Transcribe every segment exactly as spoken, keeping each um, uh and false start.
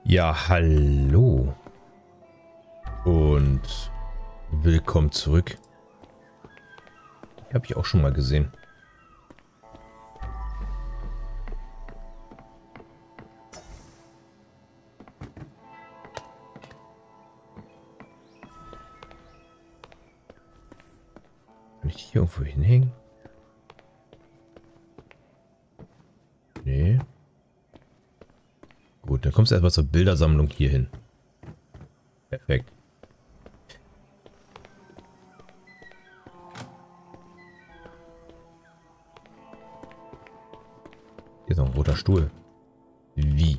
Ja, hallo und willkommen zurück. Die habe ich auch schon mal gesehen. Kann ich die hier irgendwo hinhängen? Nee. Gut, dann kommst du erstmal zur Bildersammlung hier hin. Perfekt. Hier ist noch ein roter Stuhl. Wie?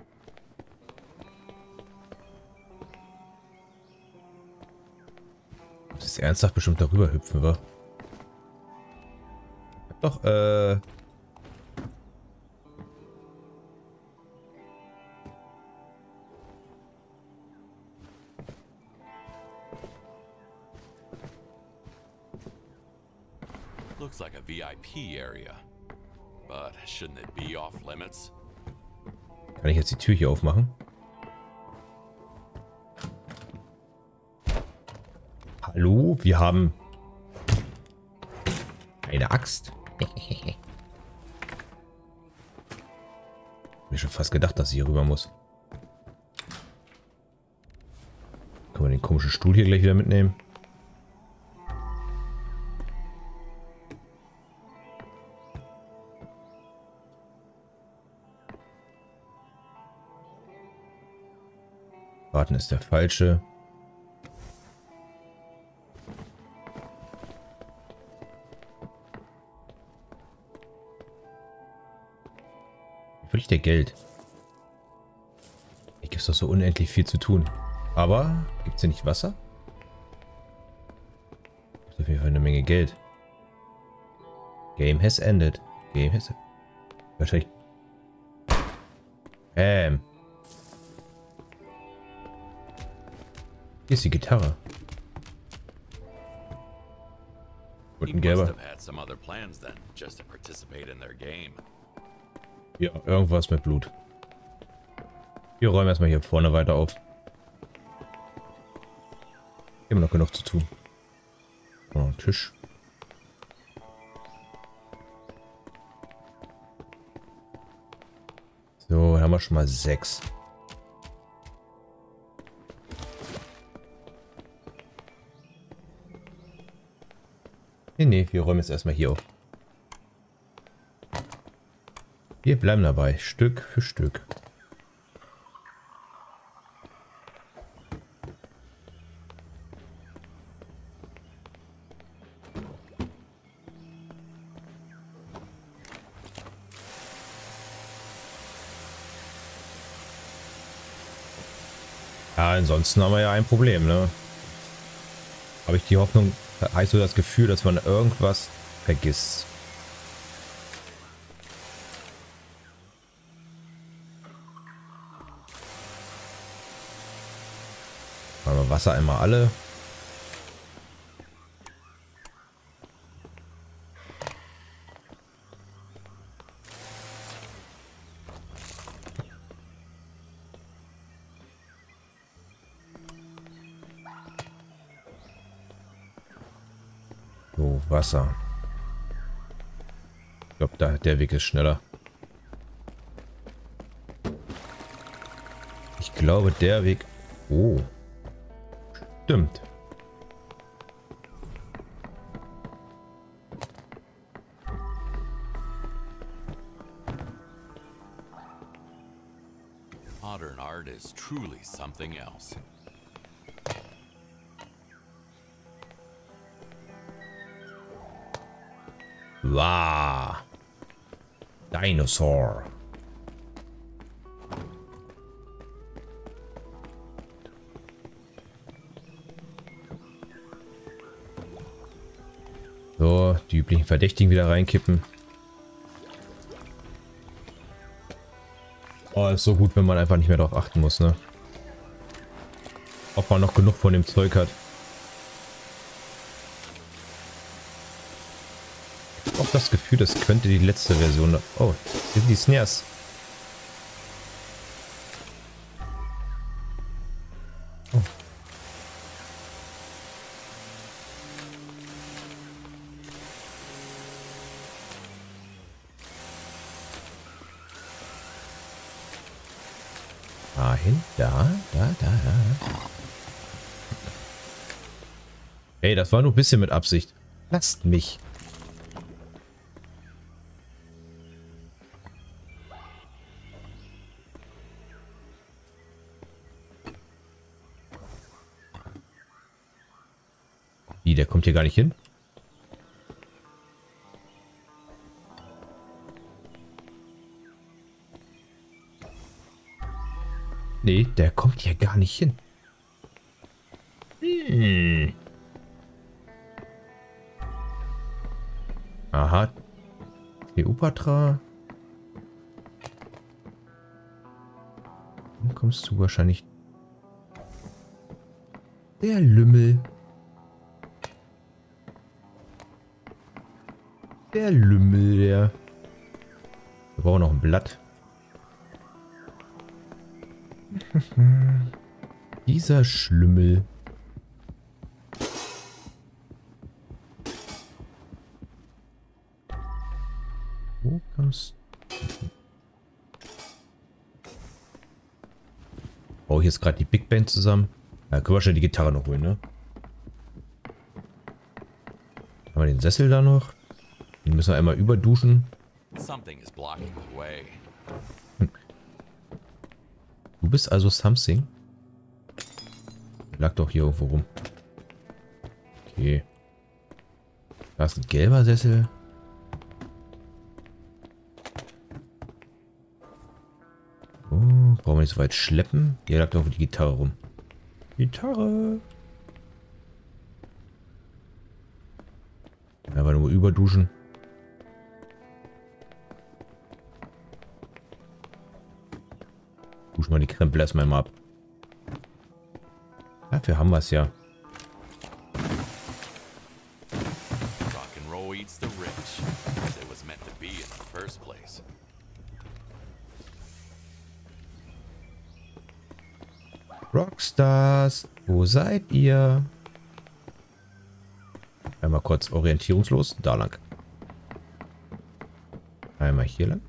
Das ist ernsthaft bestimmt darüber hüpfen, wa? Doch, äh... Looks like a V I P area, but shouldn't it be off limits? Kann ich jetzt die Tür hier aufmachen? Hallo, wir haben eine Axt. Mir schon fast gedacht, dass sie hier rüber muss. Können wir den komischen Stuhl hier gleich wieder mitnehmen? Warten ist der falsche. Wie will ich dir Geld? Hier gibt es doch so unendlich viel zu tun. Aber gibt es hier nicht Wasser? Das ist auf jeden Fall eine Menge Geld. Game has ended. Game has... Wahrscheinlich... Ähm... Hier ist die Gitarre. Und ein gelber. Ja, irgendwas mit Blut. Wir räumen erstmal hier vorne weiter auf. Immer noch genug zu tun. Oh, noch ein Tisch. So, dann haben wir schon mal sechs. Nee, nee, wir räumen jetzt erstmal hier auf. Wir bleiben dabei, Stück für Stück. Ja, ansonsten haben wir ja ein Problem, ne? Habe ich die Hoffnung... Da habe ich so das Gefühl, dass man irgendwas vergisst. Machen wir Wasser einmal alle. So, Wasser. Ich glaube, da der Weg ist schneller. Ich glaube, der Weg... Oh. Stimmt. Modern art is truly something else. Wow. Dinosaur. So, die üblichen Verdächtigen wieder reinkippen. Oh, ist so gut, wenn man einfach nicht mehr darauf achten muss, ne? Ob man noch genug von dem Zeug hat. Ich habe auch das Gefühl, das könnte die letzte Version... Oh, hier sind die Snares. Oh. Dahin, da, da, da, da. Ey, das war nur ein bisschen mit Absicht. Lasst mich. Wie, der kommt hier gar nicht hin? Nee, der kommt hier gar nicht hin. Hm. Aha. Cleopatra. Dann kommst du wahrscheinlich... Der Lümmel. Der Lümmel, der... Wir brauchen noch ein Blatt. Dieser Schlümmel. Wo kommst du? Oh, hier ist gerade die Big Band zusammen. Da können wir schon die Gitarre noch holen, ne? Haben wir den Sessel da noch? Den müssen wir einmal überduschen. Something is blocking the way. Du bist also Something? Lag doch hier irgendwo rum. Okay. Da ist ein gelber Sessel. Oh, brauchen wir nicht so weit schleppen? Hier lag doch die Gitarre rum. Gitarre! Ja, aber nur überduschen. Duschen wir die Krempel erstmal mal ab. Dafür haben wir es ja. Rock'n'roll eats the rich, as it was meant to be in the first place. Rockstars, wo seid ihr? Einmal kurz orientierungslos, da lang. Einmal hier lang.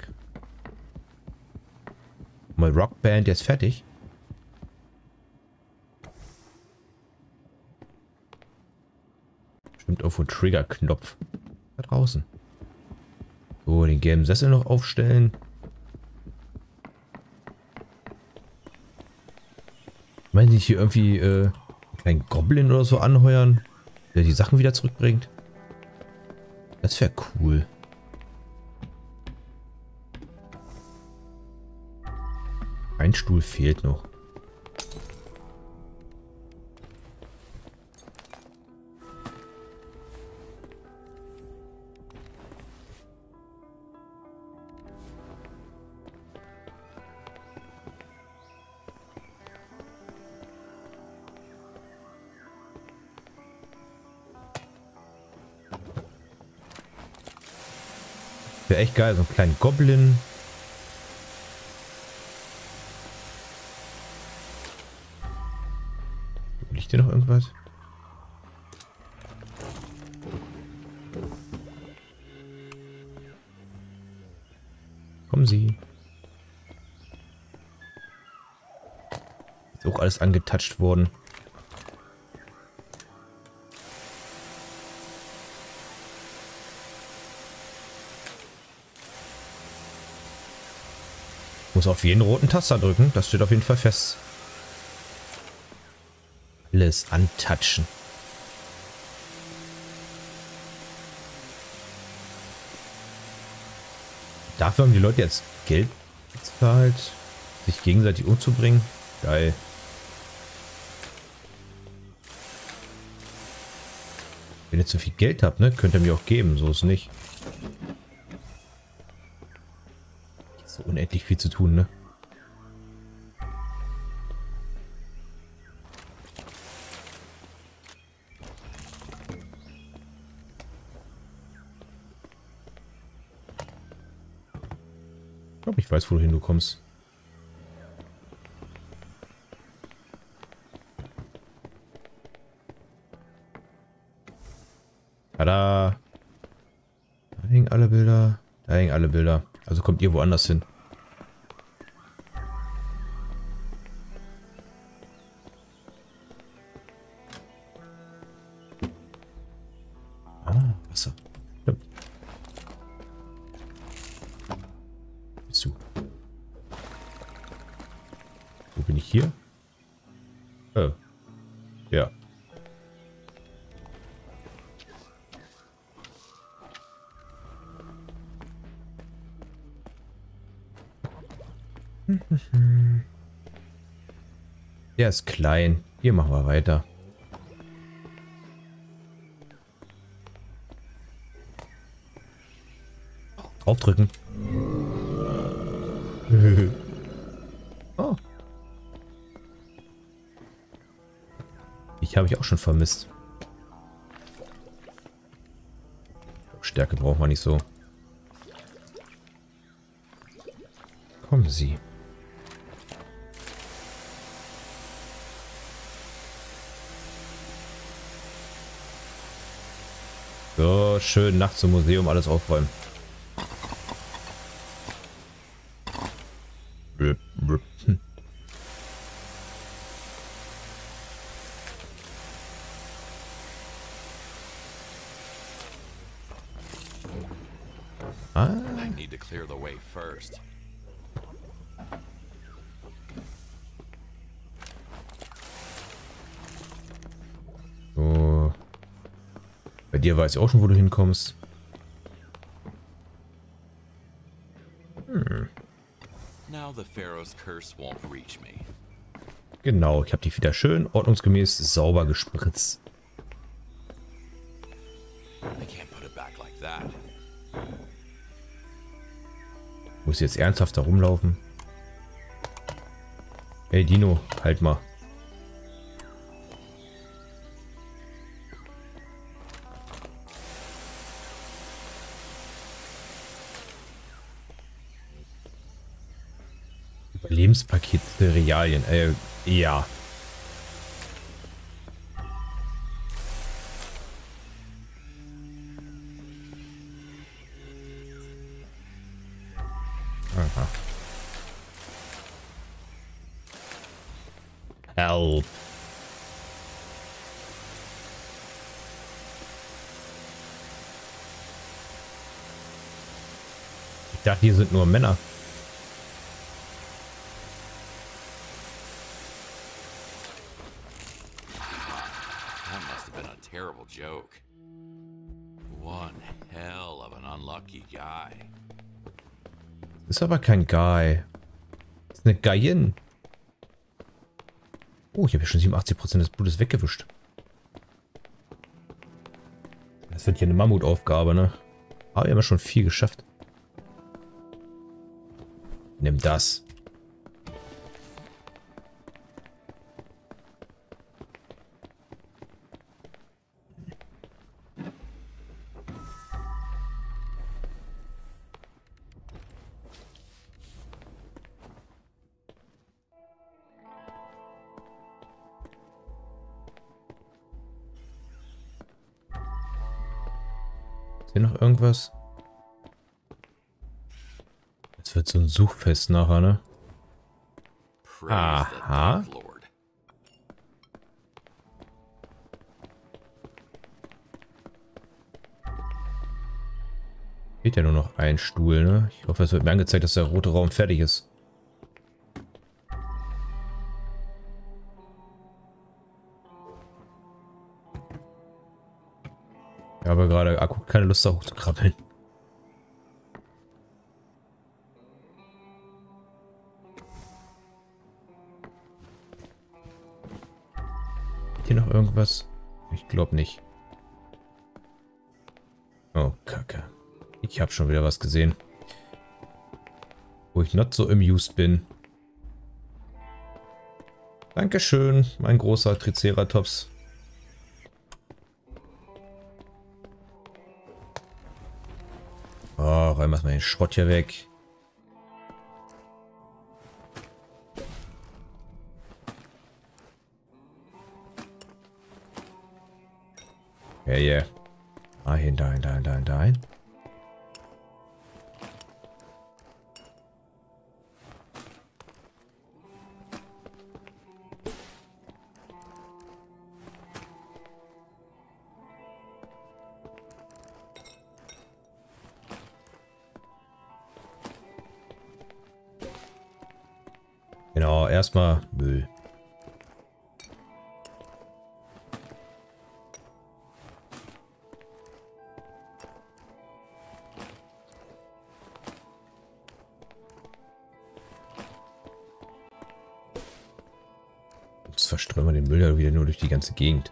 Mal Rockband jetzt fertig. Stimmt auf den Trigger-Knopf. Da draußen. So, den gelben Sessel noch aufstellen. Meinen Sie hier irgendwie äh, einen Goblin oder so anheuern, der die Sachen wieder zurückbringt? Das wäre cool. Ein Stuhl fehlt noch. Wäre echt geil, so einen kleinen Goblin. Liegt hier noch irgendwas? Kommen Sie. Ist auch alles angetatscht worden. Muss auf jeden roten Taster drücken, das steht auf jeden Fall fest. Alles antatschen. Dafür haben die Leute jetzt Geld bezahlt, sich gegenseitig umzubringen. Geil. Wenn ihr zu viel Geld habt, ne, könnt ihr mir auch geben, so ist nicht. So unendlich viel zu tun, ne? Ich glaube, ich weiß, wohin du kommst. Tada! Da hängen alle Bilder. Da hängen alle Bilder. Also kommt ihr woanders hin. Ah, Wasser. Stimmt. Bist du? Wo bin ich hier? Oh. Ja. Der ist klein. Hier machen wir weiter. Aufdrücken. Oh. Ich habe ich auch schon vermisst. Stärke braucht man nicht so. Kommen Sie. So, schön nachts im Museum alles aufräumen. Hm. Ah. I need to clear the way first. So. Bei dir weiß ich auch schon, wo du hinkommst. Hm. Now the Pharaoh's curse won't reach me. Genau, ich habe die wieder schön ordnungsgemäß sauber gespritzt. I can't put it back like that. Muss jetzt ernsthaft da rumlaufen? Hey Dino, halt mal. Überlebenspaket Cerealien. Äh, ja. Aha. Help. Ich dachte, hier sind nur Männer. That must have been a terrible joke. One hell of an unlucky guy. Ist aber kein Guy. Das ist eine Guyin. Oh, ich habe ja schon siebenundachtzig Prozent des Blutes weggewischt. Das wird hier eine Mammutaufgabe, ne? Aber wir haben ja schon viel geschafft. Nimm das. Ist hier noch irgendwas? Jetzt wird so ein Suchfest nachher, ne? Praise Aha. the Dark Lord. Geht ja nur noch ein Stuhl, ne? Ich hoffe, es wird mir angezeigt, dass der rote Raum fertig ist. Ich habe gerade akut keine Lust, da hochzukrabbeln. Hier noch irgendwas? Ich glaube nicht. Oh, Kacke. Ich habe schon wieder was gesehen. Wo ich not so amused bin. Dankeschön, mein großer Triceratops. Oh, räumen wir mal den Schrott hier weg. Ja, yeah, ja. Yeah. Dahin, dahin, dahin, dahin, dahin. Genau, erstmal Müll. Jetzt verströmen wir den Müll ja wieder nur durch die ganze Gegend.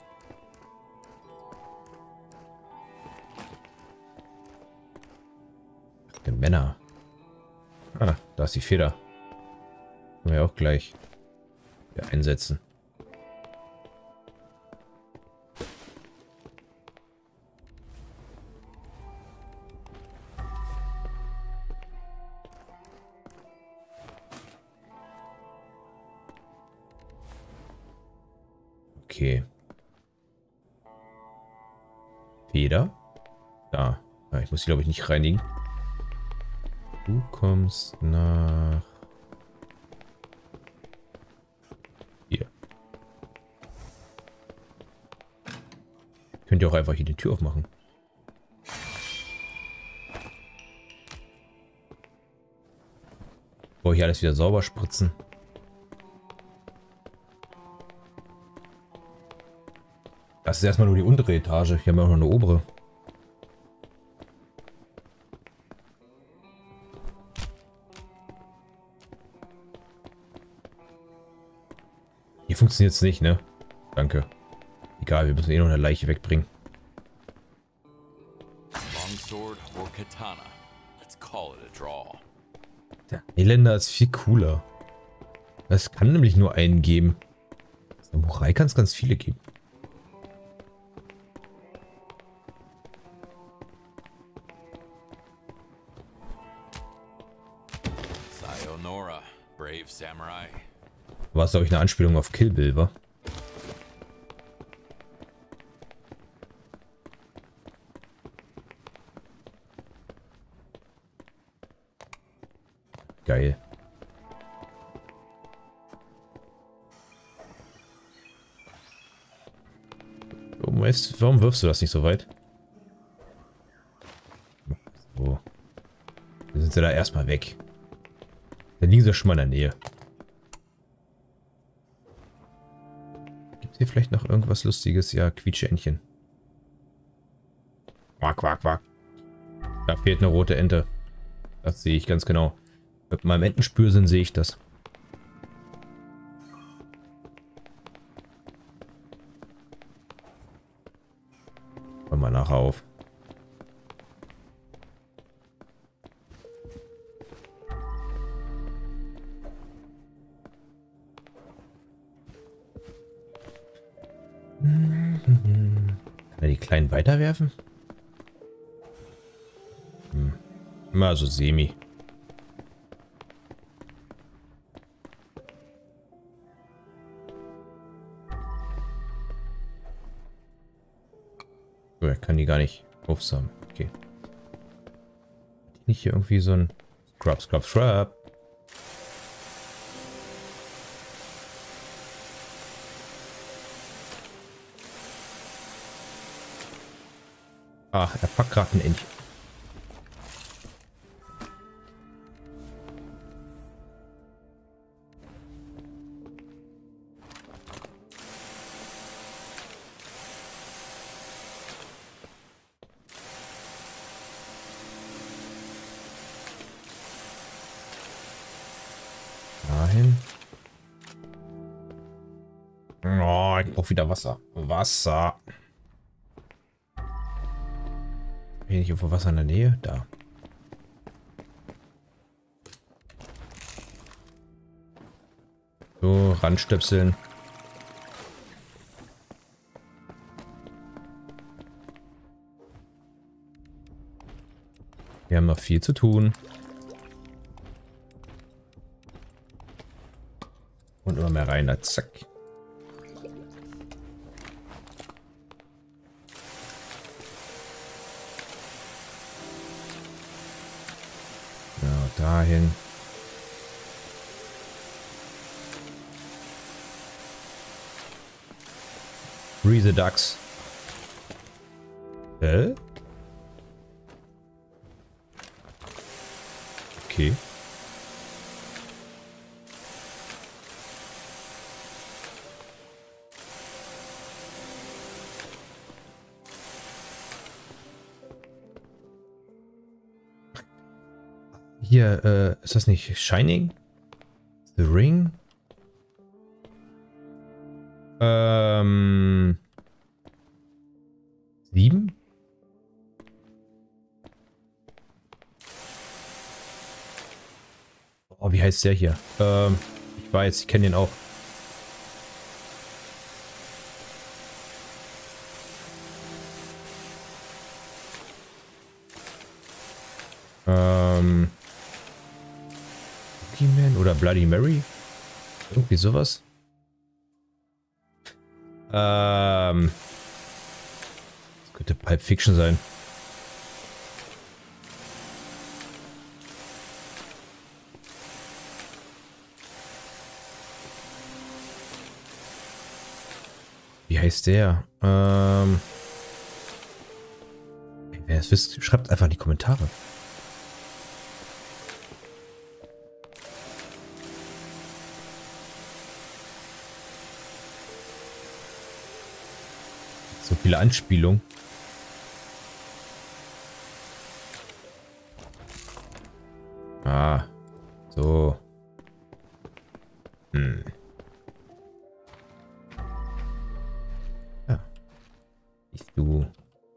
Ach, der Männer. Ah, da ist die Feder. Können wir auch gleich wieder einsetzen. Okay. Feder. Da. Ja, ich muss sie, glaube ich, nicht reinigen. Du kommst nach... Hier. Könnt ihr auch einfach hier die Tür aufmachen. Boah, hier alles wieder sauber spritzen. Das ist erstmal nur die untere Etage. Hier haben wir auch noch eine obere. Hier funktioniert es nicht, ne? Danke. Egal, wir müssen eh noch eine Leiche wegbringen. Longsword or katana. Let's call it a draw. Der Highlander ist viel cooler. Es kann nämlich nur einen geben. Samurai kann es ganz viele geben. Sayonara, brave samurai. War es, glaube ich, eine Anspielung auf Kill Bill, wa? Geil. Warum, weißt, warum wirfst du das nicht so weit? So. Dann sind sie da erstmal weg. Dann liegen sie schon mal in der Nähe. Gibt es hier vielleicht noch irgendwas Lustiges? Ja, Quietscheentchen. Quack, quack, quack. Da fehlt eine rote Ente. Das sehe ich ganz genau. Mit meinem Entenspürsinn sehe ich das. Komm mal nachher auf. Kann er die Kleinen weiterwerfen? Hm. Immer so semi. So, er kann die gar nicht aufsammeln. Okay. Nicht hier irgendwie so ein Scrub, Scrub, Scrub. Ach, er packt gerade ein Entchen. Dahin. Oh, ich brauche wieder Wasser. Wasser. Hier nicht irgendwo Wasser in der Nähe? Da. So, ranstöpseln. Wir haben noch viel zu tun. Und immer mehr rein. Zack. dahin. Free the ducks. Hä? Okay. Hier, äh, ist das nicht Shining? The Ring? Ähm. Sieben? Oh, wie heißt der hier? Ähm, ich weiß, ich kenne den auch. Ähm. Boogeyman oder Bloody Mary? Irgendwie sowas. Ähm. Das könnte Pulp Fiction sein. Wie heißt der? Ähm. Wer es wisst, schreibt einfach in die Kommentare. So viele Anspielungen. Ah, so. Hm. Ja. Ich du.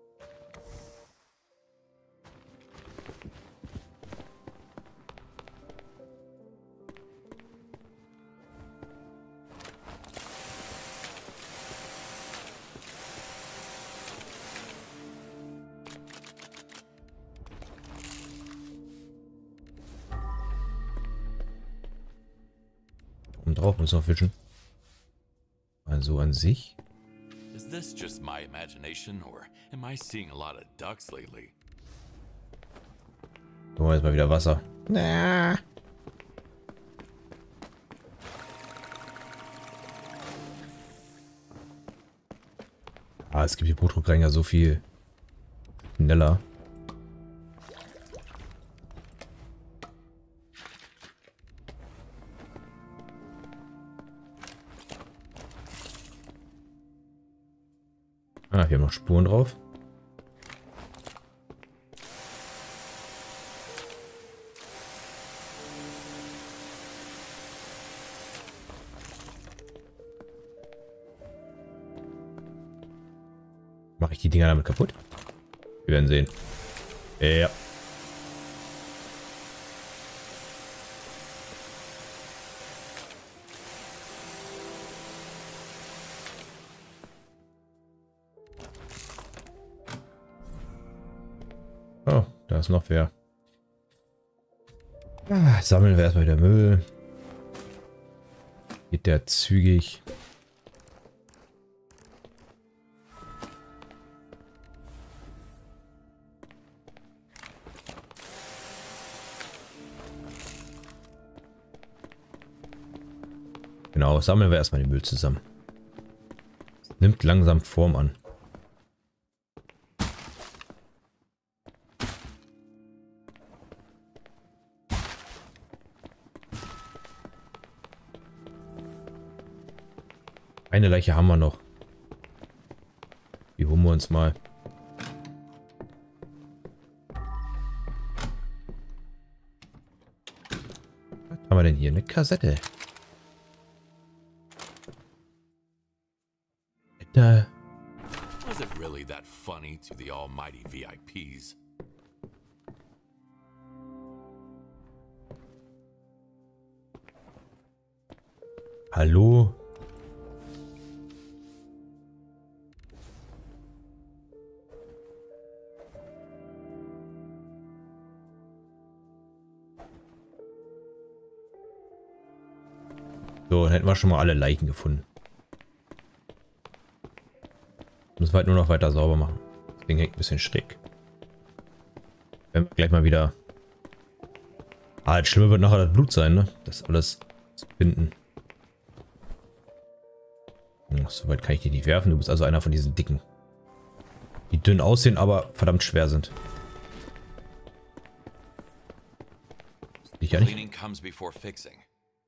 Drauf muss noch fischen. Also an sich. Is this just my imagination or am I seeing a lot of ducks lately? So, jetzt mal wieder Wasser. Na. Ah, es gibt die Brotdruckreiniger so viel schneller. Ah, hier haben noch Spuren drauf. Mache ich die Dinger damit kaputt? Wir werden sehen. Ja. Oh, da ist noch wer. Ah, sammeln wir erstmal wieder Müll. Geht der zügig. Genau, sammeln wir erstmal den Müll zusammen. Nimmt langsam Form an. Eine Leiche haben wir noch. Die holen wir uns mal. Was haben wir denn hier? Eine Kassette. Da. Was it really that funny to the almighty V I Ps? Hallo? So, dann hätten wir schon mal alle Leichen gefunden. Müssen wir halt nur noch weiter sauber machen. Das Ding hängt ein bisschen schräg. Wenn wir gleich mal wieder Ah, das Schlimme wird nachher das Blut sein, ne? Das alles zu finden. Hm, so weit kann ich dich nicht werfen. Du bist also einer von diesen Dicken. Die dünn aussehen, aber verdammt schwer sind. Ich ja nicht. Cleaning comes before fixing.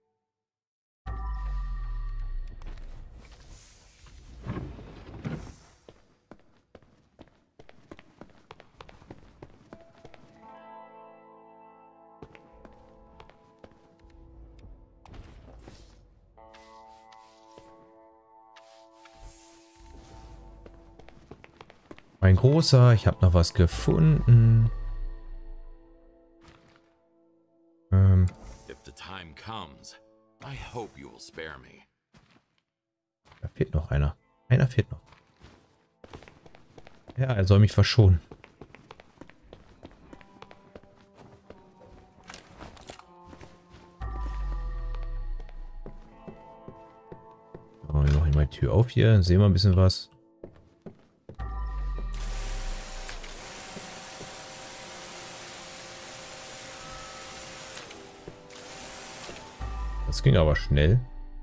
Mein Großer, ich habe noch was gefunden. Ähm. If the time comes, I hope you will spare me. Da fehlt noch einer. Einer fehlt noch. Ja, er soll mich verschonen. Oh, wir machen mal die Tür auf hier. Sehen wir ein bisschen was. Das ging aber schnell.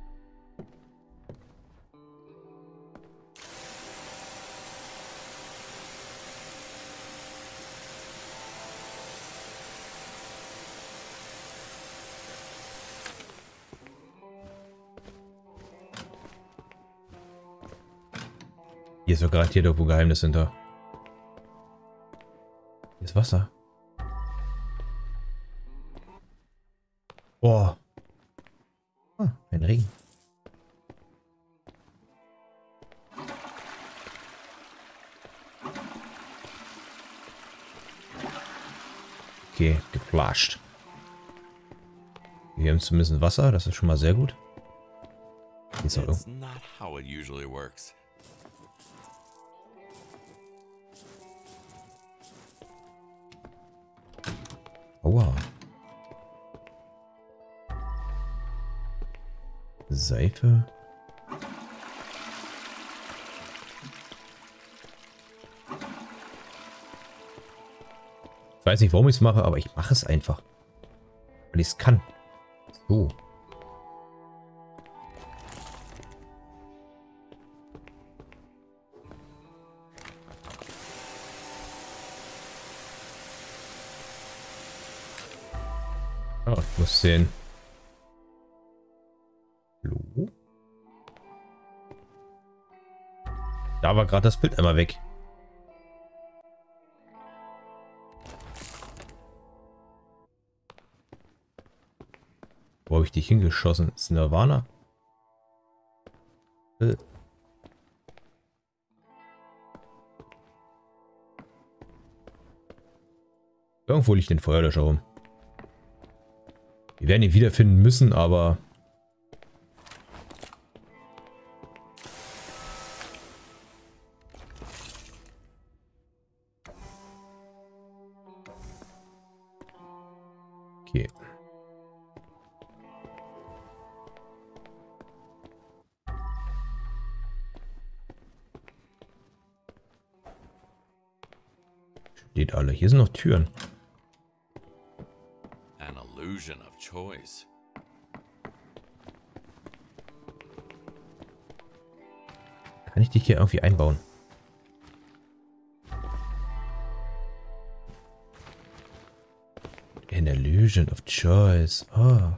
Hier ist doch garantiert irgendwo Geheimnis hinter. Hier ist Wasser. Boah. Ah, ein Ring. Okay, geflasht. Wir haben zumindest Wasser, das ist schon mal sehr gut. Hier ist auch It's not how it usually works. Aua. Seife. Ich weiß nicht, warum ich es mache, aber ich mache es einfach. Weil ich es kann. So. Oh, ich muss sehen. Hallo? Da war gerade das Bild einmal weg. Wo habe ich dich hingeschossen? Ist Nirvana? Äh. Irgendwo liegt ein Feuerlöscher rum. Wir werden ihn wiederfinden müssen, aber... Okay. Steht alle. Hier sind noch Türen. An illusion of choice. Kann ich dich hier irgendwie einbauen? An illusion of choice. Oh.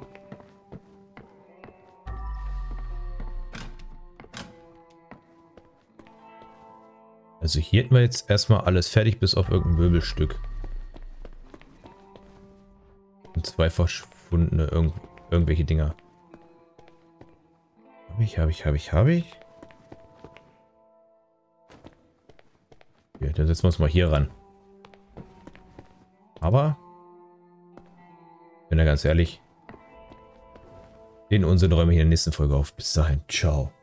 Also hier hätten wir jetzt erstmal alles fertig, bis auf irgendein Möbelstück. Und zwei verschwundene irgend irgendwelche Dinger. Habe ich, habe ich, habe ich, habe ich. Ja, dann setzen wir uns mal hier ran. Aber, bin ja ganz ehrlich, den Unsinn räume ich in der nächsten Folge auf. Bis dahin, ciao.